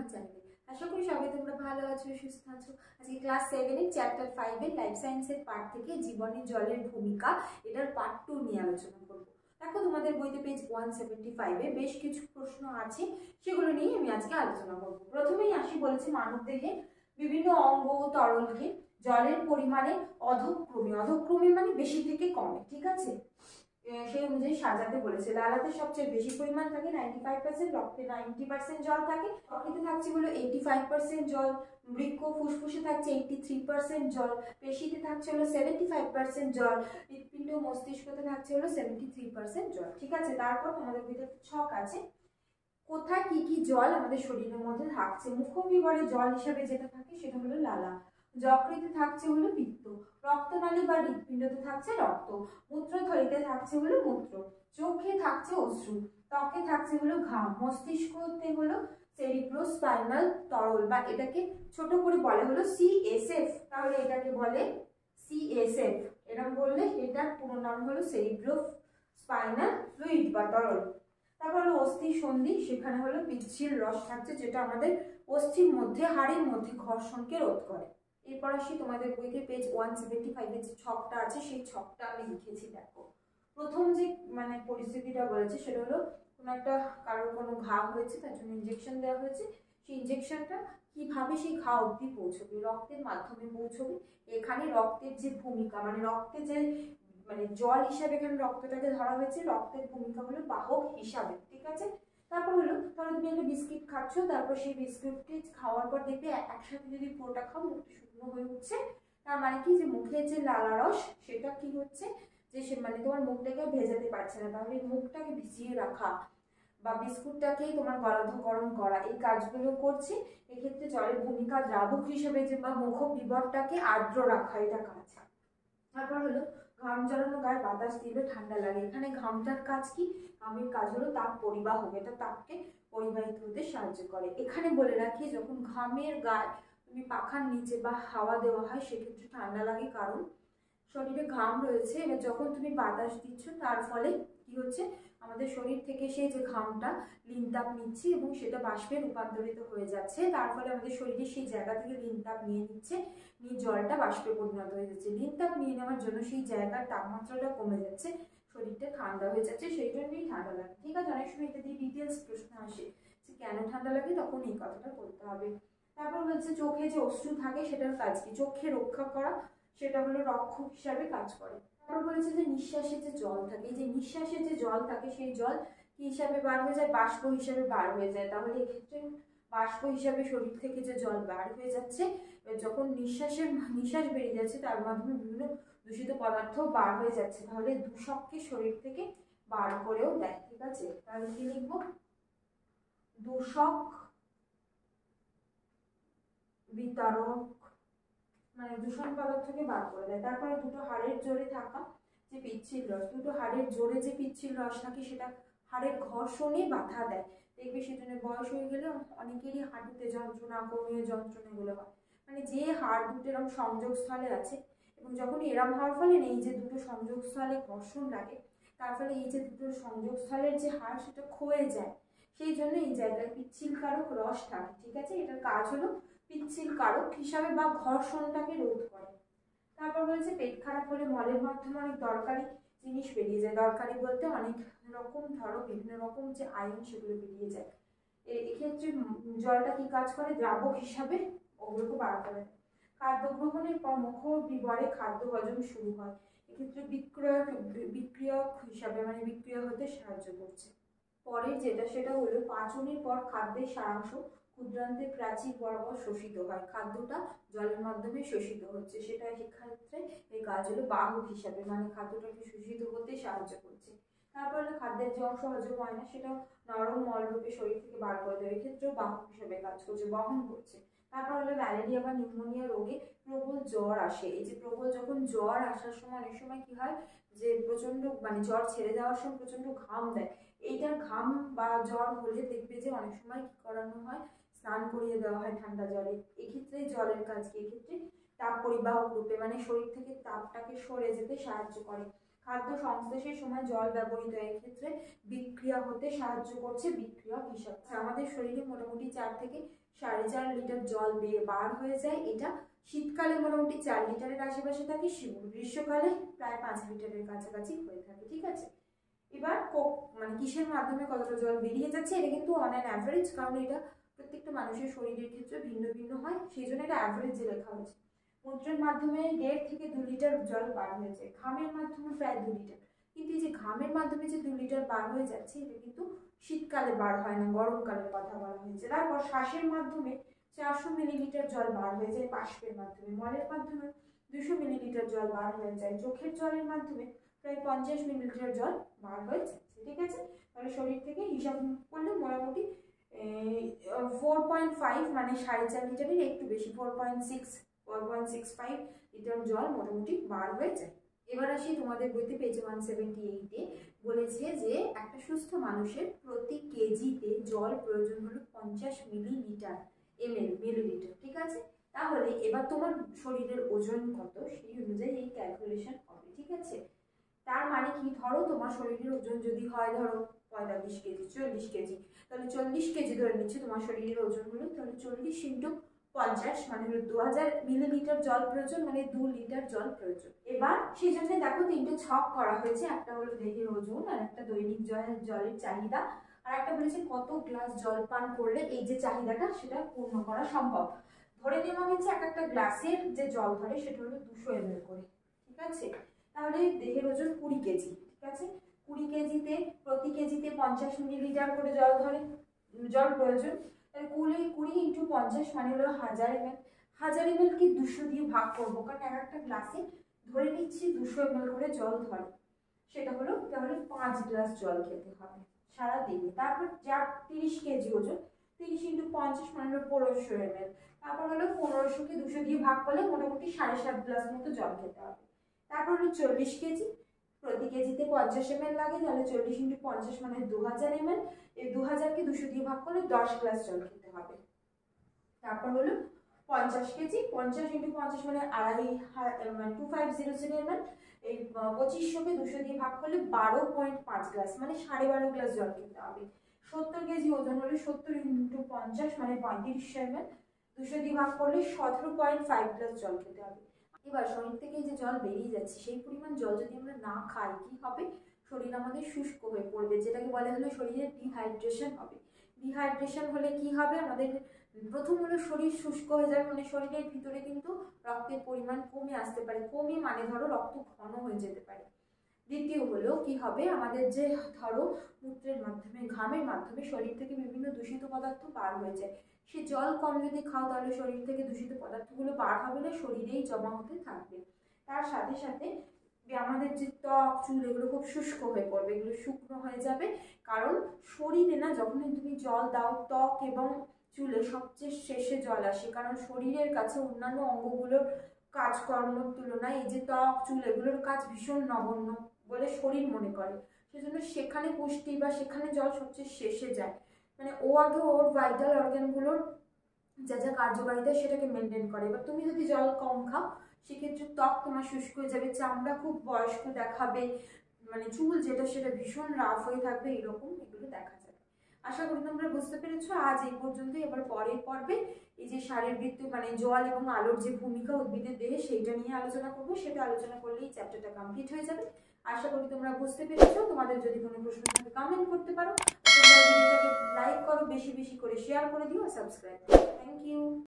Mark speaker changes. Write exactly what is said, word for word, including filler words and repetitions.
Speaker 1: আমার চ্যানেলে। আশা করি সবাই তোমরা ভালো আছো, সুস্থ আছো। আজকে ক্লাস সেভেনের চ্যাপ্টার ফাইভের লাইফ সায়েন্সের পার্ট থেকে জীবনে জলের ভূমিকা এটার পার্ট টু নিয়ে আলোচনা করব। দেখো তোমাদের বইতে পেজ ওয়ান সেভেন্টি ফাইভে বেশ কিছু প্রশ্ন আছে, সেগুলো নিয়ে আমি আজকে আলোচনা করব। প্রথমেই আসি, বলেছে মানব দেহে বিভিন্ন অঙ্গ ও তরলকে জলের পরিমাণে অধক্রমে, অধক্রমে মানে বেশি থেকে কমে, ঠিক আছে, সেই অনুযায়ী সাজাতে বলেছে। লালাতে সবচেয়ে বেশি পরিমাণ থাকে নাইনটি ফাইভ পার্সেন্ট, রক্তে নাইনটি পার্সেন্ট জল থাকে, রক্তে থাকছে হলো এইটি ফাইভ পার্সেন্ট জল, বৃক্ক ফুসফুসে থাকছে এইটি থ্রি পার্সেন্ট জল, পেশিতে থাকছে হলো সেভেন্টি ফাইভ পার্সেন্ট জল, হৃৎপিণ্ড মস্তিষ্কতে থাকছে হলো সেভেন্টি থ্রি পার্সেন্ট জল, ঠিক আছে। তারপর আমাদের ভিতরে ছক আছে, কোথায় কি কি জল আমাদের শরীরের মধ্যে থাকছে। মুখবিবরে জল হিসাবে যেটা থাকে সেটা হলো লালা, যকৃতে থাকছে হলো পিত্ত, রক্তনালী বা হৃৎপিণ্ডতে থাকছে রক্ত, মূত্রথলিতে থাকছে হলো মূত্র, চোখে থাকছে অশ্রু, ত্বকে থাকছে হলো ঘাম, মস্তিষ্কতে হলো সেরিব্রোস্পাইনাল তরল বা এটাকে ছোট করে বলে হলো সিএসএফ। তাহলে এটাকে বলে সিএসএফ, এরকম বললে এটার পুরো নাম হলো সেরিব্রোস্পাইনাল ফ্লুইড বা তরল। তারপর হলো অস্থি সন্ধি, সেখানে হলো পিচ্ছিল রস থাকছে যেটা আমাদের অস্থির মধ্যে হাড়ের মধ্যে ঘর্ষণকে রোধ করে। এরপর আসি তোমাদের বইতে পেজ ওয়ান সেভেন্টি ফাইভের যে ছকটা আছে সেই ছকটা আমি লিখেছি। দেখো প্রথম যে মানে পরিস্থিতিটা বলেছে সেটা হলো কোনো একটা কারোর কোনো ঘা হয়েছে, তার জন্য ইঞ্জেকশন দেওয়া হয়েছে। সেই ইঞ্জেকশনটা কিভাবে সেই ঘা অবধি পৌঁছবে, রক্তের মাধ্যমে পৌঁছবে। এখানে রক্তের যে ভূমিকা মানে রক্তে যে মানে জল হিসাবে এখানে রক্তটাকে ধরা হয়েছে, রক্তের ভূমিকা হলো বাহক হিসাবে, ঠিক আছে। তারপর হলো ধরো তুমি একটা বিস্কিট খাচ্ছ, তারপর সেই বিস্কিটকে খাওয়ার পর দেখবে একসাথে যদি পুরোটা খাও মুখটা শুকনো হয়ে উঠছে, তার মানে কি যে মুখের যে লালা রস সেটা কি হচ্ছে যে সে মানে তোমার মুখটাকে ভেজাতে পারছে না, তাহলে মুখটাকে ভিজিয়ে রাখা বা বিস্কুটটাকেই তোমার গলাধকরণ করা এই কাজগুলো করছে। এক্ষেত্রে জলের ভূমিকা দ্রাবক হিসেবে যে বা মুখ বিবরটাকে আর্দ্র রাখা, এটা কাজ। তারপর হলো ঘাম জড়ানো গায়ে বাতাস দিলে ঠান্ডা লাগে, এখানে ঘামটার কাজ কি, ঘামের কাজ হলো তাপ পরিবাহক, এটা তাপকে পরিবাহিত হতে সাহায্য করে। এখানে বলে রাখি যখন ঘামের গায়ে তুমি পাখার নিচে বা হাওয়া দেওয়া হয় সেক্ষেত্রে ঠান্ডা লাগে, কারণ শরীরে ঘাম রয়েছে। এবার যখন তুমি বাতাস দিচ্ছ তার ফলে কি হচ্ছে, আমাদের শরীর থেকে সেই যে ঘামটা লিনতাপ নিচ্ছে এবং সেটা বাষ্পে রূপান্তরিত হয়ে যাচ্ছে, তার ফলে আমাদের শরীরে সেই জায়গা থেকে লিনতাপ নিয়ে নিচ্ছে, নিয়ে জলটা বাষ্পে পরিণত হয়ে যাচ্ছে। লিনতাপ নিয়ে নেওয়ার জন্য সেই জায়গার তাপমাত্রাটা কমে যাচ্ছে, শরীরটা ঠান্ডা হয়ে যাচ্ছে, সেই জন্যই ঠান্ডা লাগে, ঠিক আছে। অনেক সময় এটা দিয়ে ডিটেলস প্রশ্ন আসে যে কেন ঠান্ডা লাগে, তখন এই কথাটা বলতে হবে। তারপর হচ্ছে চোখে যে অশ্রু থাকে সেটার কাজ কি, চোখে রক্ষা করা, সেটা হলো রক্ষক হিসাবে কাজ করে। তারপর বলেছে যে নিঃশ্বাসে যে জল থাকে, এই যে নিঃশ্বাসে যে জল থাকে সেই জল কি হিসাবে বার হয়ে যায়, বাষ্প হিসাবে বার হয়ে যায়। তাহলে এক্ষেত্রে বাষ্প হিসাবে শরীর থেকে যে জল বার হয়ে যাচ্ছে, যখন নিঃশ্বাসের নিঃশ্বাস বেরিয়ে যাচ্ছে তার মাধ্যমে বিভিন্ন দূষিত পদার্থ বার হয়ে যাচ্ছে, তাহলে দূষককে শরীর থেকে বার করেও দেয়, ঠিক আছে। তাহলে কি লিখবো, দূষক বিতারক মানে দূষণ পদার্থকে বার করে দেয়। তারপরে দুটো হাড়ের জোরে থাকা যে পিচ্ছিল রস, দুটো হাড়ের জোরে যে পিচ্ছিল রস থাকে সেটা হাড়ের ঘর্ষণে বাধা দেয়। দেখবে সেজন্য বয়স হয়ে গেলে অনেকেরই হাঁটুতে যন্ত্রণা, কোমরে যন্ত্রণাগুলো হয়, মানে যে হাড় দুটো এরকম সংযোগস্থলে আছে এবং যখন এরম হওয়ার ফলে এই যে দুটো সংযোগস্থলে ঘর্ষণ লাগে, তার ফলে এই যে দুটো সংযোগস্থলের যে হাড় সেটা ক্ষয়ে যায়, সেই জন্য এই জায়গায় পিচ্ছিল কারক রস থাকে, ঠিক আছে। এটার কাজ হলো পিচ্ছিল কারক হিসাবে বা ঘর্ষণটাকে রোধ করে। তারপর বলেছে পেট খারাপ হলে মলের মাধ্যমে অনেক দরকারি জিনিস বেরিয়ে যায়, দরকারি বলতে অনেক রকম ধরো বিভিন্ন রকম যে আয়ন সেগুলো বেরিয়ে যায়। এক্ষেত্রে জলটা কি কাজ করে, দ্রাবক হিসাবে ওগুলোকে বার করে। খাদ্য গ্রহণের পর মুখ বিবরে খাদ্য হজম শুরু হয়, এক্ষেত্রে বিক্রিয়ক বিক্রিয়ক হিসাবে মানে বিক্রিয়া হতে সাহায্য করছে। পরের যেটা সেটা হলো পাচনের পর খাদ্যের সারাংশ ক্ষুদ্রান্তে প্রাচীর বরাবর শোষিত হয়, খাদ্যটা জলের মাধ্যমে শোষিত হচ্ছে, সেটা সেক্ষেত্রে এই কাজ হলো বাহক হিসাবে মানে খাদ্যটাকে শোষিত হতে সাহায্য করছে। তারপর হলো খাদ্যের যে অংশ হজম হয় না সেটা নরম মলরূপে শরীর থেকে বার করে দেয়, এক্ষেত্রেও বাহক হিসাবে কাজ করছে, বহন করছে। তারপর হলো ম্যালেরিয়া বা নিউমোনিয়া রোগে প্রবল জ্বর আসে, এই যে প্রবল যখন জ্বর আসার সময় অনেক সময় কি হয় যে প্রচন্ড মানে জ্বর ছেড়ে যাওয়ার সময় প্রচন্ড ঘাম দেয়, এইটার ঘাম বা জ্বর হলে দেখবে যে অনেক সময় কি করানো হয়, স্নান করিয়ে দেওয়া হয় ঠান্ডা জলে। এক্ষেত্রে জলের কাজ কি, এক্ষেত্রে তাপ পরিবাহক রূপে মানে শরীর থেকে তাপটাকে সরে যেতে সাহায্য করে। খাদ্য সংশ্লেষের সময় জল ব্যবহৃত, এই ক্ষেত্রে বিক্রিয়া হতে সাহায্য করছে বিক্রিয়ক হিসাবে। আমাদের শরীরে মোটামুটি চার থেকে সাড়ে চার লিটার জল বের বার হয়ে যায়। এটা শীতকালে মোটামুটি চার লিটারের আশেপাশে থাকে, গ্রীষ্মকালে প্রায় পাঁচ লিটারের কাছাকাছি হয়ে থাকে। ঠিক আছে, এবার মানে কিসের মাধ্যমে কতটা জল বেরিয়ে যাচ্ছে, এটা কিন্তু অন অ্যান অ্যাভারেজ, কারণ এটা প্রত্যেকটা মানুষের শরীরের ক্ষেত্রে ভিন্ন ভিন্ন হয়, সেই জন্য এটা অ্যাভারেজে লেখা হয়েছে। মূত্রের মাধ্যমে দেড় থেকে দু লিটার জল বার হয়ে যায়, ঘামের মাধ্যমে প্রায় দু লিটার। কিন্তু এই যে ঘামের মাধ্যমে যে দু লিটার বার হয়ে যাচ্ছে, এটা কিন্তু শীতকালে বার হয় না, গরমকালের কথা বলা হয়েছে। তারপর শ্বাসের মাধ্যমে চারশো মিলিলিটার জল বার হয়ে যায় বাষ্পের মাধ্যমে, মলের মাধ্যমে দুশো মিলিলিটার জল বার হয়ে যায়, চোখের জলের মাধ্যমে প্রায় পঞ্চাশ মিলিলিটার জল বার হয়ে যাচ্ছে। ঠিক আছে, তাহলে শরীর থেকে হিসাব করলে মোটামুটি ফোর পয়েন্ট ফাইভ মানে সাড়ে চার লিটারের একটু বেশি, four point six four point six five litre জল মোটামুটি বার হয়ে যায়। এবার আসি তোমাদের বইতে পেজ ওয়ান সেভেন্টি এইটে বলেছে যে একটা সুস্থ মানুষের প্রতি কেজিতে জল প্রয়োজন হলো পঞ্চাশ মিলিলিটার এমএল মিলিলিটার। ঠিক আছে, তাহলে এবার তোমার শরীরের ওজন কত সেই অনুযায়ী এই ক্যালকুলেশন হবে। ঠিক আছে, তার মানে কি, ধরো তোমার শরীরের ওজন যদি হয় ধরো পঁয়তাল্লিশ কেজি, চল্লিশ কেজি, তাহলে চল্লিশ কেজি ধরে নিচ্ছে তোমার শরীরের ওজন হলো, তাহলে চল্লিশ ইন্টু পঞ্চাশ মানে হলো দু হাজার মিলিলিটার জল প্রয়োজন, মানে দু লিটার জল প্রয়োজন। এবার সেই জন্য দেখো তিনটে ছক করা হয়েছে, একটা হলো দেহের ওজন, আর একটা দৈনিক জলের জলের চাহিদা, আর একটা বলেছে কত গ্লাস জল পান করলে এই যে চাহিদাটা সেটা পূর্ণ করা সম্ভব। ধরে নেওয়া হয়েছে এক একটা গ্লাসের যে জল ধরে সেটা হলো দুশো এম এল করে। ঠিক আছে, তাহলে দেহের ওজন কুড়ি কেজি। ঠিক আছে, কুড়ি কেজিতে প্রতি কেজিতে পঞ্চাশ মিলিলিটার করে জল ধরে জল প্রয়োজন, তাহলে কুড়ি কুড়ি ইন্টু পঞ্চাশ মানে হলো হাজার এম এল। হাজার এম এল কি দুশো দিয়ে ভাগ করবো, কারণ এক একটা গ্লাসে ধরে নিচ্ছি দুশো এম এল করে জল ধরে, সেটা হলো তাহলে পাঁচ গ্লাস জল খেতে হবে সারাদিনে। তারপর যার তিরিশ কেজি ওজন, তিরিশ ইন্টু পঞ্চাশ মানে হলো পনেরোশো এম এল। তারপর হলো পনেরোশোকে দুশো দিয়ে ভাগ করলে মোটামুটি সাড়ে সাত গ্লাস মতো জল খেতে হবে। তারপর হলো চল্লিশ কেজি, প্রতি কেজিতে পঞ্চাশ এম এল লাগে, তাহলে চল্লিশ ইন্টু পঞ্চাশ মানে দু হাজার এম এল। এই দু হাজারকে দুশো দিয়ে ভাগ করলে দশ গ্লাস জল খেতে হবে। তারপর হলো পঞ্চাশ কেজি, পঞ্চাশ ইন্টু পঞ্চাশ মানে আড়াই মানে two five zero zero M L. এই পঁচিশশোকে দুশো দিয়ে ভাগ করলে বারো পয়েন্ট পাঁচ গ্লাস মানে সাড়ে বারো গ্লাস জল খেতে হবে। সত্তর কেজি ওজন হলে সত্তর ইন্টু পঞ্চাশ মানে পঁয়ত্রিশশো এম এল, দুশো দিয়ে ভাগ করলে সতেরো পয়েন্ট ফাইভ গ্লাস জল খেতে হবে। এবার শরীর থেকে যে জল বেরিয়ে যাচ্ছে সেই পরিমাণ জল যদি আমরা না খাই কি হবে, শরীর আমাদের শুষ্ক হয়ে পড়বে, যেটাকে বলে হলো শরীরের ডিহাইড্রেশন হবে। ডিহাইড্রেশন হলে কি হবে, আমাদের প্রথম হলো শরীর শুষ্ক হয়ে যাবে, মানে শরীরের ভিতরে কিন্তু রক্তের পরিমাণ কমে আসতে পারে, কমে মানে ধরো রক্ত ঘন হয়ে যেতে পারে। দ্বিতীয় হলো কি হবে, আমাদের যে ধরো মূত্রের মাধ্যমে ঘামের মাধ্যমে শরীর থেকে বিভিন্ন দূষিত পদার্থ বার হয়ে যায়, সে জল কম যদি খাও তাহলে শরীর থেকে দূষিত পদার্থগুলো বার হবে না, শরীরেই জমা হতে থাকবে। তার সাথে সাথে আমাদের যে ত্বক চুল এগুলো খুব শুষ্ক হয়ে পড়বে, এগুলো শুকনো হয়ে যাবে, কারণ শরীরে না যখনই তুমি জল দাও ত্বক এবং চুলে সবচেয়ে শেষে জল আসে, কারণ শরীরের কাছে অন্যান্য অঙ্গগুলোর কাজকর্মের তুলনায় এই যে ত্বক চুল এগুলোর কাজ ভীষণ নগণ্য বলে শরীর মনে করে, সেজন্য সেখানে পুষ্টি বা সেখানে জল সবচেয়ে শেষে যায়, মানে ও আগে ওর ভাইটাল অর্গানগুলোর যা যা কার্যকারিতা সেটাকে মেনটেন করে। এবার তুমি যদি জল কম খাও সেক্ষেত্রে ত্বক তোমার শুষ্ক হয়ে যাবে, চামড়া খুব বয়স্ক দেখাবে, মানে চুল যেটা সেটা ভীষণ রাফ হয়ে থাকবে, এরকম এগুলো দেখা যাবে। আশা করি তোমরা বুঝতে পেরেছো। আজ এই পর্যন্তই। এবার পরের পর্বে এই যে শারীরবৃত্তীয় মানে জল এবং আলোর যে ভূমিকা উদ্ভিদের দেহে সেইটা নিয়ে আলোচনা করবো, সেটা আলোচনা করলেই চ্যাপ্টারটা কমপ্লিট হয়ে যাবে। আশা করি তোমরা বুঝতে পেরেছো। তোমাদের যদি কোনো প্রশ্ন থাকে কমেন্ট করতে পারো, তোমরা ভিডিওটাকে লাইক করো, বেশি বেশি করে শেয়ার করে দিও, সাবস্ক্রাইব করো। Thank you.